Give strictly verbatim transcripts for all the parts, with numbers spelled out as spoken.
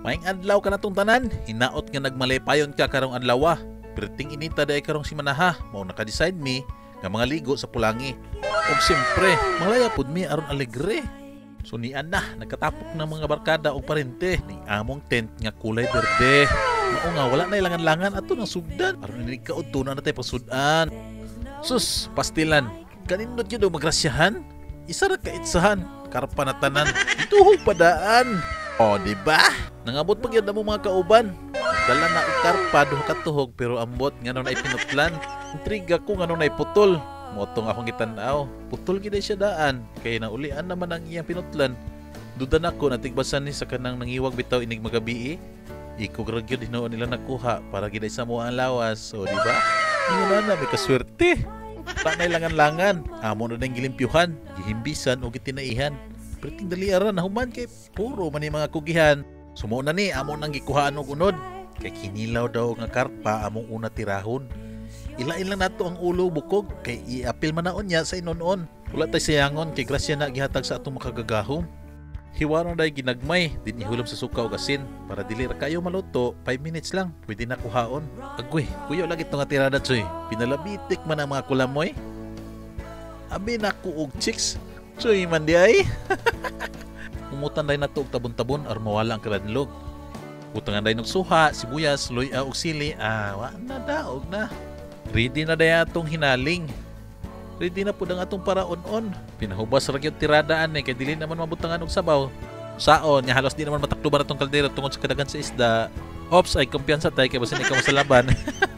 Maing adlaw ka na tong tanan, hinaot nga nagmalepayon ka karong adlaw. Perting inita day karong si Manaha, mao naka-decide mi nga mga ligo sa Pulangi. Ug siyempre, malaya pud mi aron alegre. So nian na, nagkatapok ng mga barkada o parente ning among tent nga kulay berde. Mao nga wala na ilangan-langan ato ng sugdan. Aron ni kaudto na natay pasudan. Sus, pastilan. Kanindot gyud magrasyahan. Isa ra ka itsahan, karpa na tanan. Ituhog padaan. O, di ba? Nangabot pa gyud mo mga kauban. Dala na og karpa duha ka tuhog pero ambot ngano na ipinutlan. Intriga ko ngano na iputol. Motong akong gitan-aw. Putol gid siya daan kay naulian naman ang iyang pinutlan. Duda nako natigbasan ni sa kanang nangiwag bitaw inig magabi. Iko ra gyud hinoon nila nakuha para gid sa mo ang lawas. So di ba? Ingon na may kaswerte. Ta na langan-langan. Amo na ding gilimpyuhan, gihimbisan o gitinaihan. Perting daliaran na human kay puro man ni mga kugihan. Sumo na ni amo nang gikuhaan og unod. Kay kinilaw daw nga karpa among una tirahon. Ilain lang nato ang ulo bukog kay i-apil man naon niya sa inon-on. Wala tay sayangon kay grasya na gihatag sa atong makagagahom. Hiwaron day ginagmay din ihulom sa suka ug asin para dili ra kayo maluto. five minutes lang pwede na kuhaon. Agoy, kuyo lagi to nga tirada choy. Pinalabitik man ang mga kulamoy. Abi na ko og chicks. Choy man di ay. Umutan day nato og tabon-tabon aron mawala ang kaladlog. Utangan day nog suha, sibuyas, luya ug sili. Ah, wa na daog na. Ready na day atong hinaling. Ready na pud ang atong paraon-on. Pinahubas ra gyud tiradaan eh kay dili naman mabutangan og sabaw. Saon nya halos di naman matakluban atong kaldero tungod sa kadagan sa isda. Ops, ay kumpiyansa tay kay basin ikaw sa laban.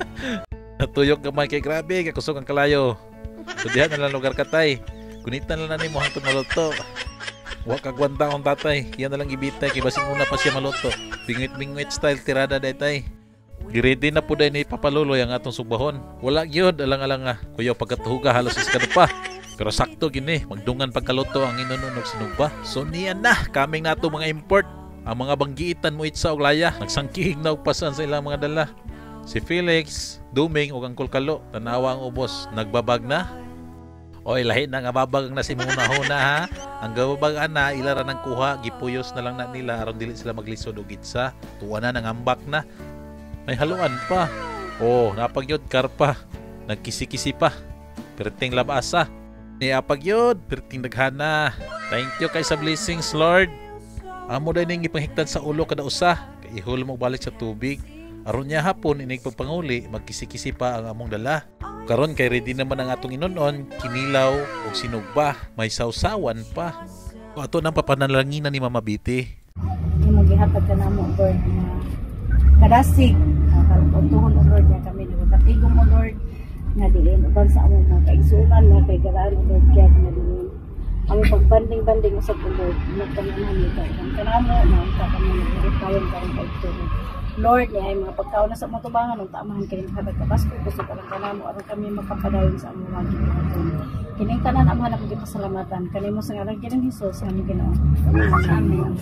Natuyok gamay kay grabe kay kusog ang kalayo. So diha na lang lugar katay. Kunitan lang na nimo hangtod maluto. Wa ka gwanta akong tatay. Yan na lang ibitay kay basin una pa siya maluto. Bingwit-bingwit style tirada daytay. Giredi na po dahil ipapaluloy ang atong sugbahon. Wala gyud alang-alang nga. Kuya pagkatuhuga halos iskado pa. Pero sakto gini, magdungan pagkaluto ang inununog sinugba. So niyan na, kaming nato mga import. Ang mga banggiitan mo itsa og laya. Nagsangkihig na og pasan sa ilang mga dala. Si Felix, Duming ug ang Kulkalo. Tanawa ang ubos, nagbabag na. Oy, lahi na nga babag na si Muna-huna ha. Ang gababag na, ilara ng kuha, gipuyos na lang na nila aron dili sila maglisod og itsa. Tuwa na nang ambak na. May haluan pa. Oh, napagyod karpa. Nagkisi-kisi pa. Perting labasa. Niapagyod, perting daghana. Thank you kay sa blessings, Lord. Amo day ning gipanghiktan sa ulo kada usa. Kay ihul mo balik sa tubig. Aron niya hapon inig pagpanguli, magkisi-kisi pa ang among dala. Karon kay ready naman ang atong inon-on, kinilaw ug sinugba, may sausawan pa. O ato nang papanalangin ni Mama Biti. Imo gihatag ka namo Lord nga kadasig. Kalpuntuhon o Lord nga kami nagkatigong o Lord nga diin uban sa among mga kaigsunan nga kay garaan o Lord God nga diin among pagbanding-banding usab o Lord nagtananan ni kay kanamo na unta kami nagrepayon karon kay Lord. Lord, niya ay mga pagkaon na sa mga tubangan ng taamahan kaning hatag kabasko gusto parang kanamo aron kami makapadayon sa among mga ginaton. Kining tanan amahan ako gipasalamatan kanimo sa ngalan kining Hesus nga Ginoo. Amen.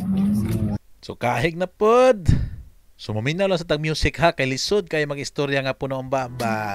So kahig na pod. So maminaw lang sa tag music ha kay lisod kay mag-istorya nga puno ang bamba.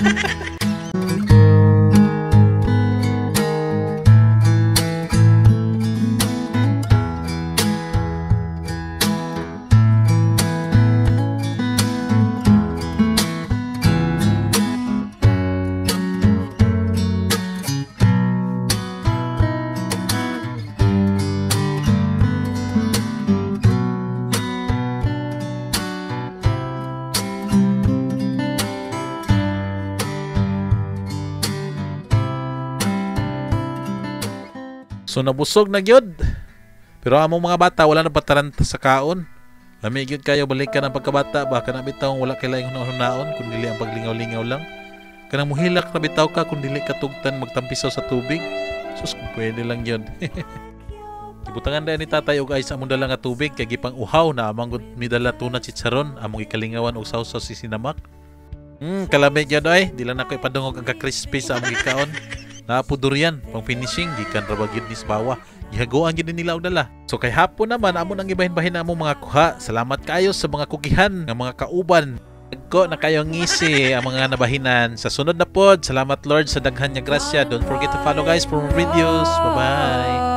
So nabusog na gyud. Pero among mga bata wala na pataranta sa kaon. Lami gyud kayo balikan ang pagkabata baka na bitaw wala kay laing hunahon kun dili ang paglingaw-lingaw lang. Kanang muhilak na bitaw ka kun dili katugtan magtampisaw sa tubig. Sus pwede lang gyud. Gibutangan dai ni tatay og ay sa among dala nga tubig kay gipang uhaw na amang mi dala tuna chicharon among ikalingawan og sausaw si sinamak. Hmm, kalamig gyud ay, dila na ko ipadungog ang ka-crispy sa among gikaon. Naapo durian, pang finishing, gikan rabagid ni Sbawa. Gihagoan gid nila og dala. So kay hapon naman amo nang gibahin-bahin na among mga kuha. Salamat kayo sa mga kugihan nga mga kauban. Nagko na kayo ngisi ang mga nabahinan. Sa sunod na pod, salamat Lord sa daghan nga grasya. Don't forget to follow guys for more videos. Bye-bye.